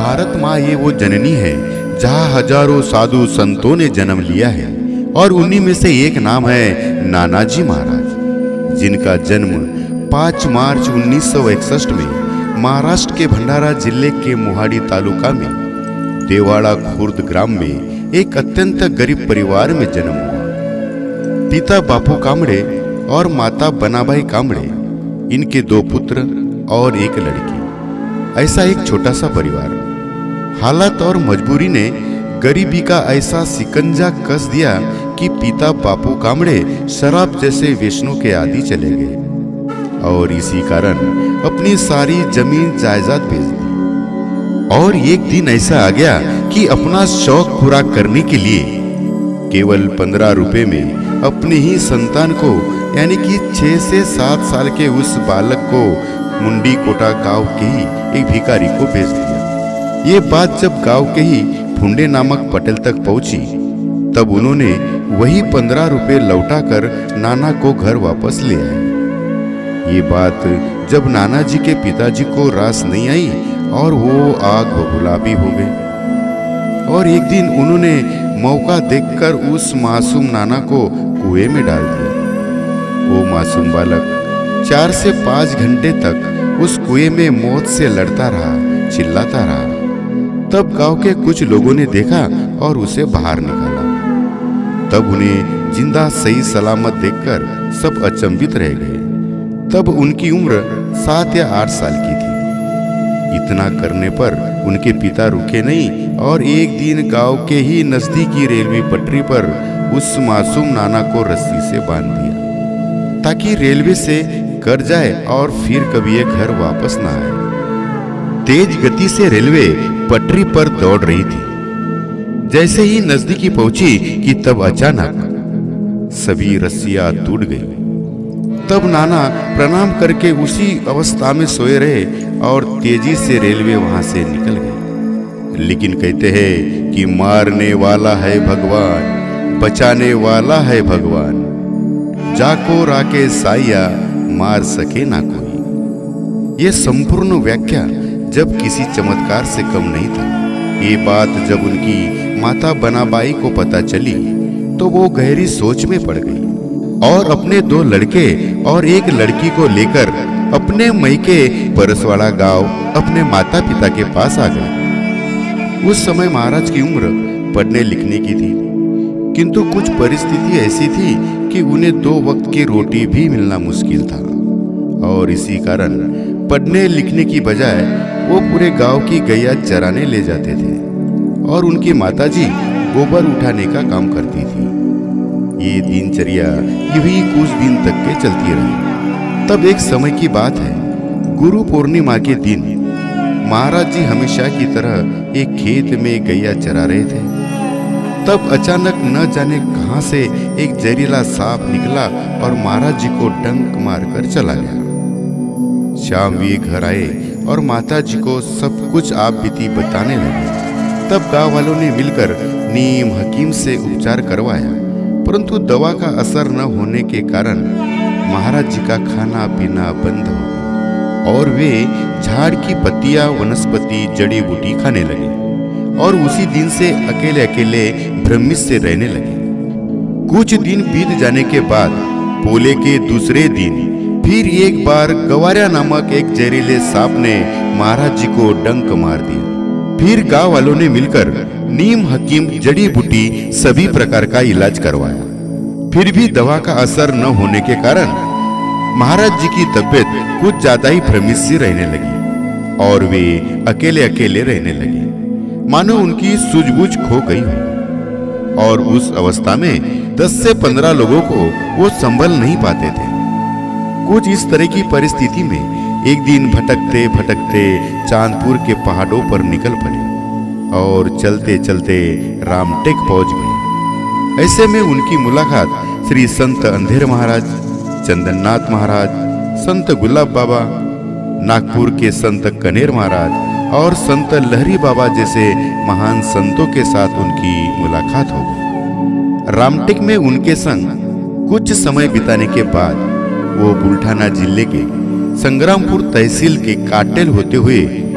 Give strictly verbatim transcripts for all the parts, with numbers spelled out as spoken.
भारत माँ ये वो जननी है जहाँ हजारों साधु संतों ने जन्म लिया है, और उन्हीं में से एक नाम है नानाजी महाराज, जिनका जन्म पाँच मार्च उन्नीस सौ इकसठ में महाराष्ट्र के भंडारा जिले के मोहाड़ी तालुका में देवाड़ा खुर्द ग्राम में एक अत्यंत गरीब परिवार में जन्म हुआ। पिता बापू कामड़े और माता बनाबाई कामड़े, इनके दो पुत्र और एक लड़की। ऐसा एक छोटा सा परिवार। हालात और मजबूरी ने गरीबी का ऐसा सिकंजा कस दिया कि पिता बापू कामड़े शराब जैसे व्यसनों के आदी चले गए, और इसी कारण अपनी सारी जमीन जायदाद बेच दी। और एक दिन ऐसा आ गया कि अपना शौक पूरा करने के लिए केवल पंद्रह रुपए में अपने ही संतान को, यानी कि छह से सात साल के उस बालक को मुंडी कोटा गांव के ही एक भिखारी को भेज दिया। ये बात जब गांव के ही फुंडे नामक पटेल तक पहुंची, तब उन्होंने वही पंद्रह रुपए लौटाकर नाना को घर वापस ले आए। ये बात जब नाना जी के पिताजी को रास नहीं आई और वो आग बबूला भी हो गए, और एक दिन उन्होंने मौका देखकर उस मासूम नाना को कुएं में डाल दिया। वो मासूम बालक चार से पांच घंटे तक उस कुएं में मौत से लड़ता रहा, चिल्लाता रहा। तब गांव के कुछ लोगों ने देखा और उसे बाहर निकाला। तब उन्हें जिंदा सही सलामत देखकर सब अचंभित रह गए। तब उनकी उम्र सात या आठ साल की थी। इतना करने पर उनके पिता रुके नहीं और एक दिन गांव के ही नजदीकी रेलवे पटरी पर उस मासूम नाना को रस्सी से बांध दिया, ताकि रेलवे से कर जाए और फिर कभी ये घर वापस ना आए। तेज गति से रेलवे पटरी पर दौड़ रही थी। जैसे ही नजदीकी पहुंची कि तब अचानक सभी रस्सियां टूट गई। तब नाना प्रणाम करके उसी अवस्था में सोए रहे और तेजी से रेलवे वहां से निकल गई। लेकिन कहते हैं कि मारने वाला है भगवान, बचाने वाला है भगवान, जाको राके साया मार सके ना कोई। ये संपूर्ण व्याख्या जब किसी चमत्कार से कम नहीं था। ये बात जब उनकी माता बनाबाई को पता चली तो वो गहरी सोच में पड़ गई और अपने दो लड़के और एक लड़की को लेकर अपने मैके परसवाड़ा गांव अपने माता पिता के पास आ गए। उस समय महाराज की उम्र पढ़ने लिखने की थी, किंतु कुछ परिस्थिति ऐसी थी कि उन्हें दो वक्त की रोटी भी मिलना मुश्किल था, और इसी कारण पढ़ने लिखने की बजाय वो पूरे गांव की गैया चराने ले जाते थे और उनकी माताजी गोबर उठाने का काम करती थी। ये दिनचर्या यही कुछ दिन तक के चलती रही। तब एक समय की बात है, गुरु पूर्णिमा के दिन महाराज जी हमेशा की तरह एक खेत में गैया चरा रहे थे। तब अचानक न जाने कहां से एक जहरीला सांप निकला और महाराज जी को डंक मारकर चला गया। शाम वे घर आए और माता जी को सब कुछ आप बीती बताने लगे। तब गांव वालों ने मिलकर नीम हकीम से उपचार करवाया, परंतु दवा का असर न होने के कारण महाराज जी का खाना पीना बंद हो गया और वे झाड़ की पत्तियां, वनस्पति, जड़ी बूटी खाने लगे और उसी दिन से अकेले अकेले भ्रमित से रहने लगे। कुछ दिन बीत जाने के बाद पोले के दूसरे दिन फिर एक बार गवारिया नामक एक जहरीले सांप ने महाराज जी को डंक मार दिया। फिर गांव वालों ने मिलकर नीम हकीम, जड़ी बूटी सभी प्रकार का इलाज करवाया, फिर भी दवा का असर न होने के कारण महाराज जी की तबीयत कुछ ज्यादा ही भ्रमित सी रहने लगी और वे अकेले अकेले रहने लगे, मानो उनकी सूझबूझ खो गई हो। और उस अवस्था में दस से पंद्रह लोगों को वो संभल नहीं पाते थे। कुछ इस तरह की परिस्थिति में एक दिन भटकते भटकते चांदपुर के पहाड़ों पर निकल पड़े और चलते चलते रामटेक पहुंच गए। ऐसे में उनकी मुलाकात श्री संत अंधेर महाराज, चंदननाथ महाराज, संत गुलाब बाबा, नागपुर के संत कनेर महाराज और संत लहरी बाबा जैसे महान संतों के साथ उनकी मुलाकात हो गई। रामटेक में उनके संग कुछ समय बिताने के बाद वो बुल्ढाना जिले के संग्रामपुर तहसील के काटेल होते हुए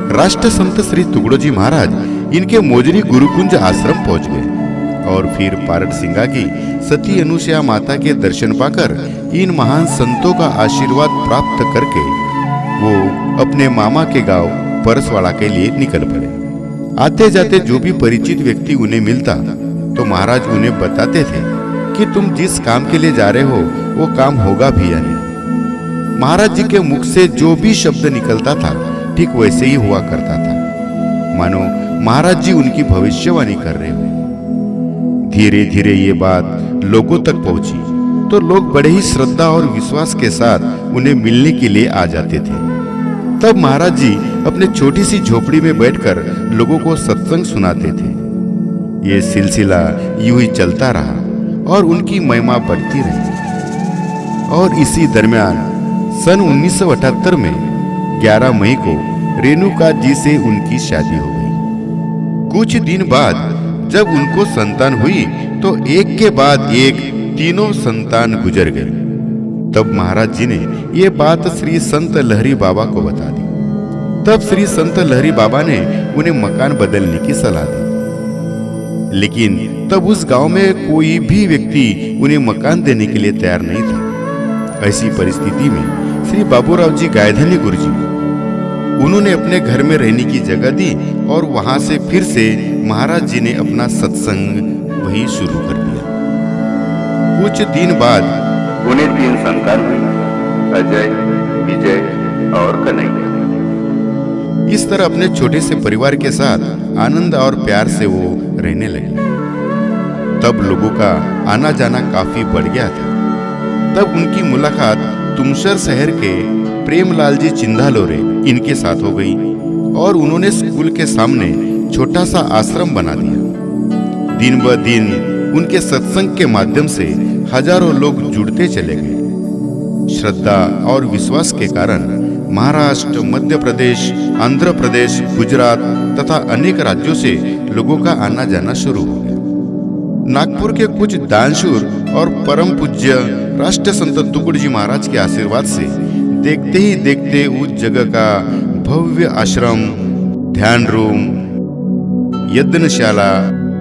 राष्ट्र संत श्री तुगड़ोजी महाराज इनके मोजरी गुरुकुंज आश्रम पहुंच गए और फिर पारट सिंगा की सती अनुसुया माता के दर्शन पाकर इन महान संतों का आशीर्वाद प्राप्त करके वो अपने मामा के गांव परसवाड़ा के लिए निकल पड़े। आते जाते जो भी परिचित व्यक्ति उन्हें मिलता तो महाराज उन्हें बताते थे कि तुम जिस काम के लिए जा रहे हो वो काम होगा भी या नहीं। महाराज जी के मुख से जो भी शब्द निकलता था ठीक वैसे ही हुआ करता था, मानो महाराज जी उनकी भविष्यवाणी कर रहे हो। धीरे धीरे ये बात लोगों तक पहुंची तो लोग बड़े ही श्रद्धा और विश्वास के साथ उन्हें मिलने के लिए आ जाते थे। तब महाराज जी अपने छोटी सी झोपड़ी में बैठकर लोगों को सत्संग सुनाते थे। ये सिलसिला यूं ही चलता रहा और उनकी महिमा बढ़ती रही। और इसी दरमियान सन उन्नीस सौ अठहत्तर में ग्यारह मई को रेणुका जी से उनकी शादी हो गई। कुछ दिन बाद जब उनको संतान हुई तो एक के बाद एक तीनों संतान गुजर गए। तब महाराज जी ने ये बात श्री संत लहरी बाबा को बता दी। तब श्री संत लहरी बाबा ने उन्हें मकान बदलने की सलाह दी, लेकिन तब उस गांव में कोई भी व्यक्ति उन्हें मकान देने के लिए तैयार नहीं था। ऐसी परिस्थिति में श्री बाबूराव जी गायधनी गुरु जी उन्होंने अपने घर में रहने की जगह दी और वहां से फिर से महाराज जी ने अपना सत्संग वही शुरू कर दिया। कुछ दिन बाद उन्हें तीन संतान हुए, अजय, विजय और कन्हैया। इस तरह अपने छोटे से परिवार के साथ आनंद और प्यार से वो रहने लगे। तब लोगों का आना जाना काफी बढ़ गया था। तब उनकी मुलाकात तुमसर शहर के प्रेमलाल जी चिंधालोरे इनके साथ हो गई और उन्होंने स्कूल के सामने छोटा सा आश्रम बना दिया। दिन ब दिन उनके सत्संग के माध्यम से हजारों लोग जुड़ते चले गए। श्रद्धा और विश्वास के कारण महाराष्ट्र, मध्य प्रदेश, आंध्र प्रदेश, गुजरात तथा अनेक राज्यों से लोगों का आना जाना शुरू हो गया। नागपुर के कुछ दानशूर और परम पूज्य राष्ट्र संत तुगड़ोजी महाराज के आशीर्वाद से देखते ही देखते उस जगह का भव्य आश्रम, ध्यान रूम, यज्ञशाला,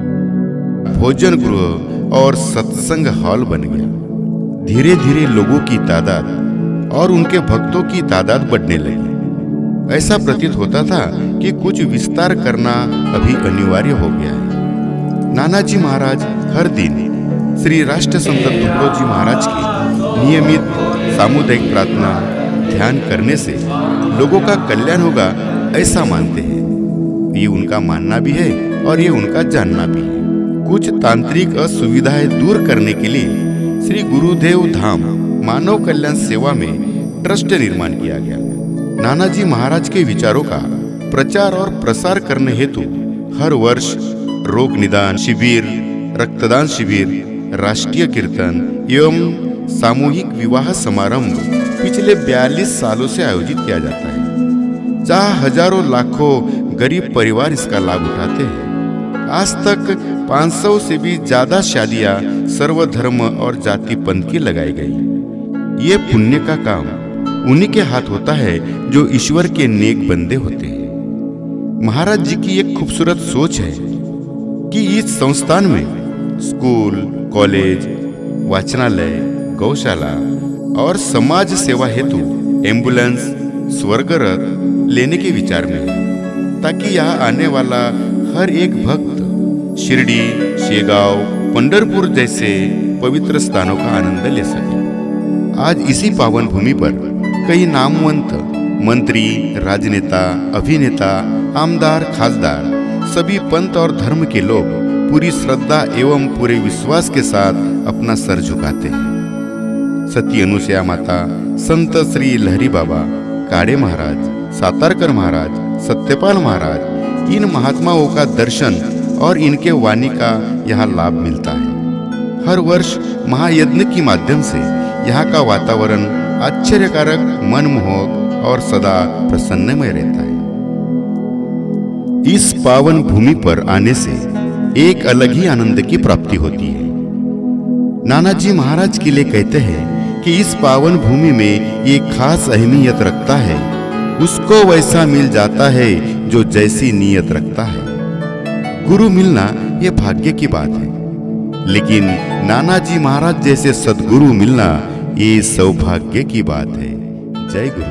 भोजन गृह और सत्संग हॉल बन गया। धीरे धीरे लोगों की तादाद और उनके भक्तों की तादाद बढ़ने लगी। ऐसा प्रतीत होता था कि कुछ विस्तार करना अभी अनिवार्य हो गया है। नानाजी महाराज हर दिन श्री राष्ट्र संत तुगड़ोजी महाराज की नियमित सामुदायिक प्रार्थना ध्यान करने से लोगों का कल्याण होगा ऐसा मानते हैं। ये उनका मानना भी है और ये उनका जानना भी है। कुछ तांत्रिक असुविधाएं दूर करने के लिए श्री गुरुदेव धाम मानव कल्याण सेवा में ट्रस्ट निर्माण किया गया। नानाजी महाराज के विचारों का प्रचार और प्रसार करने हेतु हर वर्ष रोग निदान शिविर, रक्तदान शिविर, राष्ट्रीय कीर्तन एवं सामूहिक विवाह समारंभ पिछले बयालीस सालों से आयोजित किया जाता है, जहां हजारों लाखों गरीब परिवार इसका लाभ उठाते हैं। आज तक पाँच सौ से भी ज्यादा शादियां सर्वधर्म और जाति पंथ की लगाई गई। ये पुण्य का काम उन्हीं के हाथ होता है जो ईश्वर के नेक बंदे होते हैं। महाराज जी की एक खूबसूरत सोच है कि इस संस्थान में स्कूल, कॉलेज, वाचनालय, गौशाला और समाज सेवा हेतु एम्बुलेंस, स्वर्गरथ लेने के विचार में है, ताकि यहाँ आने वाला हर एक भक्त शिरडी, शेगांव, पंढरपुर जैसे पवित्र स्थानों का आनंद ले सके। आज इसी पावन भूमि पर कई नामवंत मंत्री, राजनेता, अभिनेता, आमदार, खासदार सभी पंथ और धर्म के लोग पूरी श्रद्धा एवं पूरे विश्वास के साथ अपना सर झुकाते हैं। सती अनुसुया माता, संत श्री लहरी बाबा, काड़े महाराज, सातारकर महाराज, सत्यपाल महाराज, इन महात्माओं का दर्शन और इनके वाणी का यहाँ लाभ मिलता है। हर वर्ष महायज्ञ के माध्यम से यहाँ का वातावरण आश्चर्यकारक, मनमोहक और सदा प्रसन्नमय रहता है। इस पावन भूमि पर आने से एक अलग ही आनंद की प्राप्ति होती है। नानाजी महाराज के लिए कहते हैं कि इस पावन भूमि में एक खास अहमियत रखता है, उसको वैसा मिल जाता है जो जैसी नीयत रखता है। गुरु मिलना ये भाग्य की बात है, लेकिन नानाजी महाराज जैसे सद्गुरु मिलना ये सौभाग्य की बात है। जय गुरु।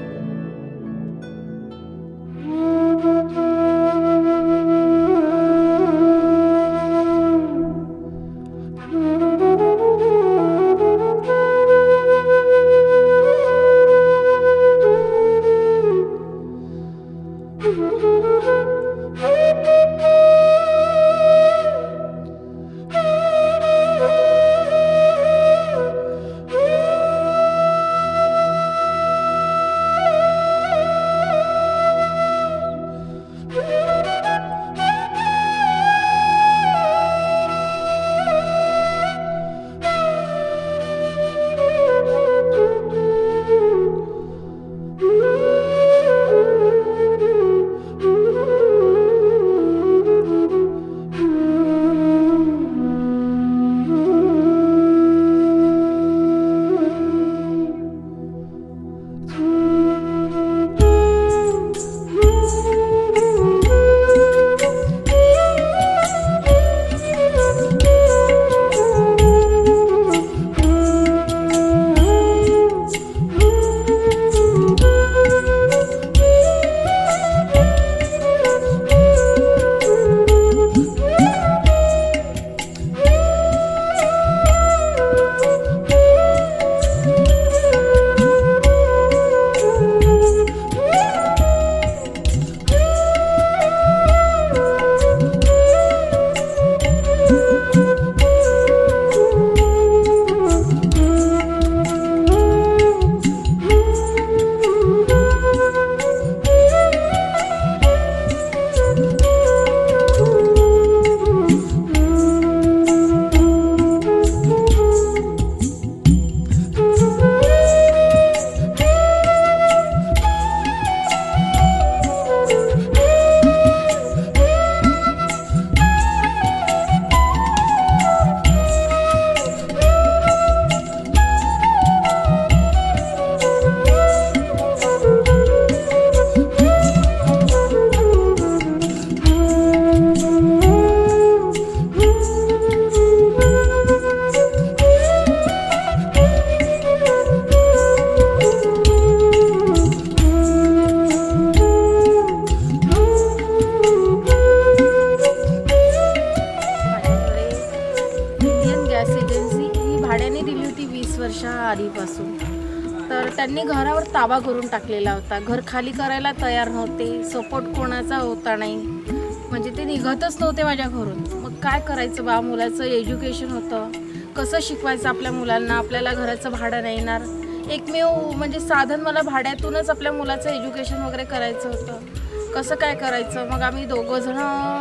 आधीपासून तर त्यांनी घरावर ताबा करून टाकलेला होता। घर खाली करायला तयार नव्हते, सपोर्ट कोणाचा होता नाही, म्हणजे ते निघतच नव्हते माझ्या घरून। मग काय करायचं बा, मुलाचं एज्युकेशन होतं, कसं शिकवायचं आपल्या मुलांना, आपल्याला घराचं भाडं नाही येणार, एकमेव म्हणजे साधन मला भाड्यातूनच आपल्या मुलाचं एज्युकेशन वगैरे करायचं होतं। कसं काय करायचं, मग आम्ही दोघं जण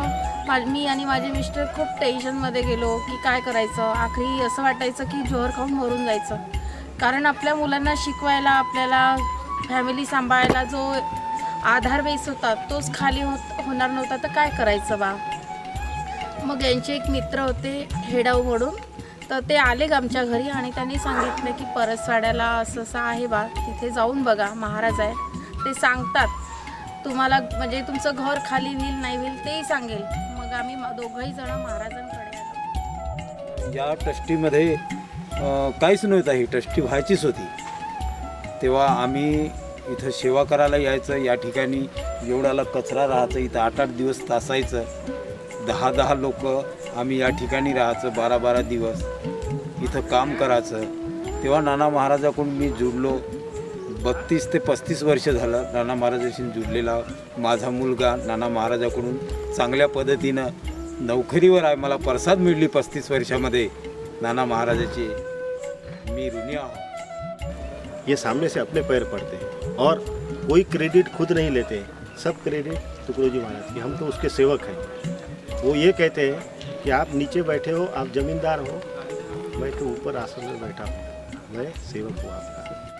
मी आणि माझे मिस्टर खूप टेन्शनमध्ये गेलो की काय करायचं। आखरी असं वाटायचं की जोर खाऊन मरून जायचं, कारण आपल्या मुलांना शिकवायला, आपल्याला फॅमिली सांभाळायला जो आधार बेस होता तोच खाली होत होणार नव्हता, तर काय करायचं बा। मग यांचे एक मित्र होते हेडाव म्हणून, तर ते आले आमच्या घरी आणि त्यांनी सांगितलं की परसवाड्याला असं असं आहे बा, तिथे जाऊन बघा, महाराज आहे, ते सांगतात तुम्हाला, म्हणजे तुमचं घर खाली होईल नाही होईल तेही सांगेल। मग आम्ही दोघंही जण महाराजांकडे आलो। या ट्रस्टीमध्ये काहीच नव्हतं, ही ट्रस्टी व्हायचीच होती, तेव्हा आम्ही इथं सेवा करायला यायचं। या ठिकाणी एवढाला कचरा राहायचं, इथं आठ आठ दिवस तासायचं, दहा दहा लोक आम्ही या ठिकाणी राहायचं, बारा बारा दिवस इथं काम करायचं। तेव्हा नाना महाराजाकडून मी जुडलो, बत्तीस ते पस्तीस वर्ष झालं नाना महाराजाशी जुडलेला माझा मुलगा नाना महाराजाकडून चांगल्या पद्धतीनं नोकरीवर आहे, मला प्रसाद मिळली पस्तीस वर्षामध्ये नाना महाराजाची, मी ऋणी आहो। ये सामने से अपने पैर पड़ते हैं और कोई क्रेडिट खुद नहीं लेते, सब क्रेडिट तुकडोजी महाराज की, हम तो उसके सेवक हैं। वो ये कहते हैं कि आप नीचे बैठे हो, आप जमींदार हो, मैं तो ऊपर आसन में बैठा हूँ, मैं सेवक हूँ आपका।